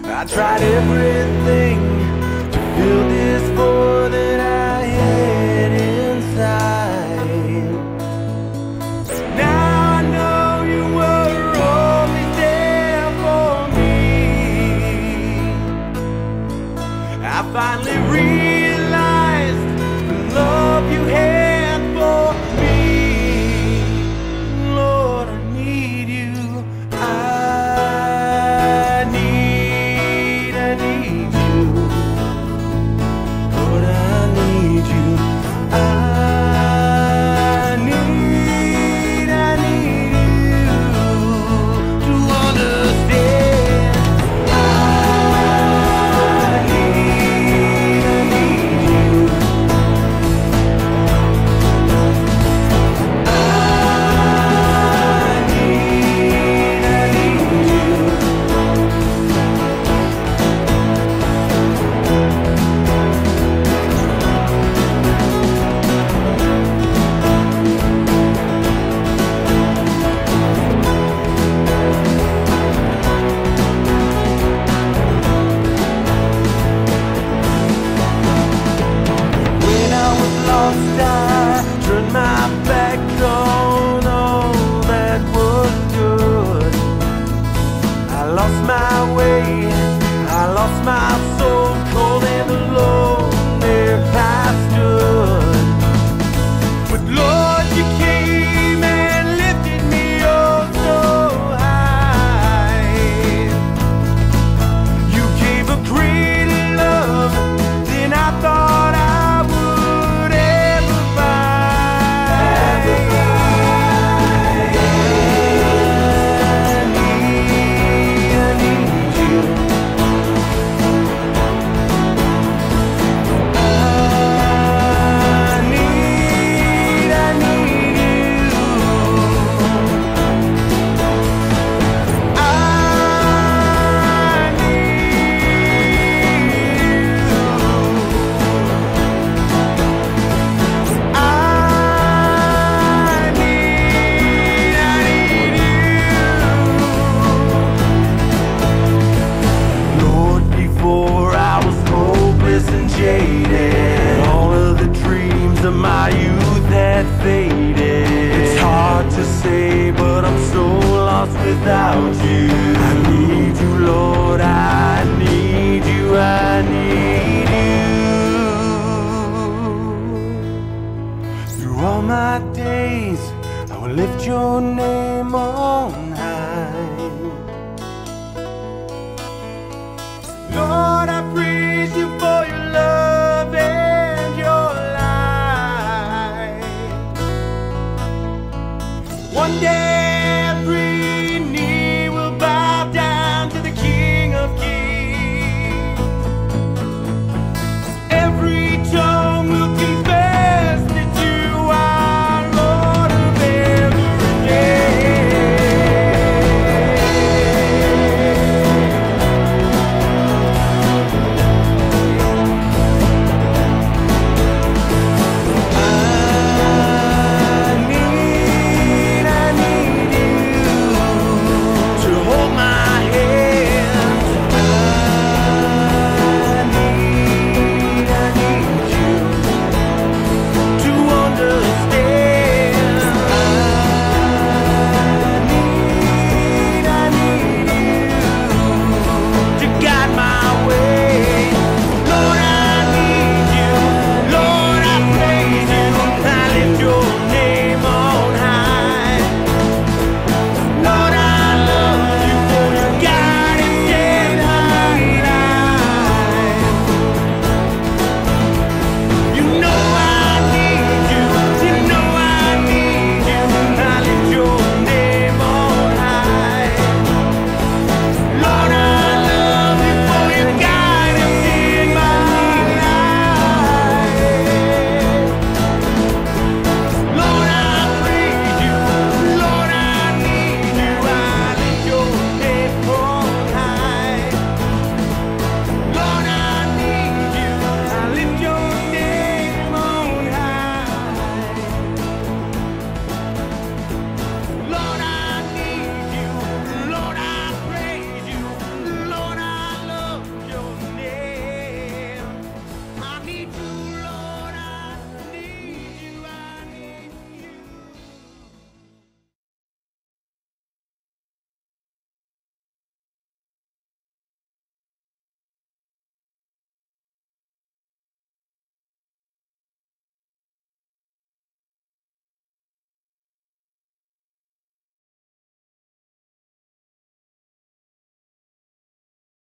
I tried everything to fill this void that I had inside. Now I know you were always there for me. I finally realized the love you had for me. Lord, I need you. I need you. Lord, I need you. I need you to understand. I need you. I need you. When I was lost, I turned my back on all that was good. I lost my way, I lost my soul, cold and alone there I stood. But Lord, you came and lifted me oh so high. You gave a greater love than I thought I would ever find. I need you. Lord, before I was hopeless and jaded, all of the dreams of my youth had faded. It's hard to say, but I'm so lost without you. I need you, Lord, I need you, I need you. Through all my days, I will lift your name on high. Lord, I pray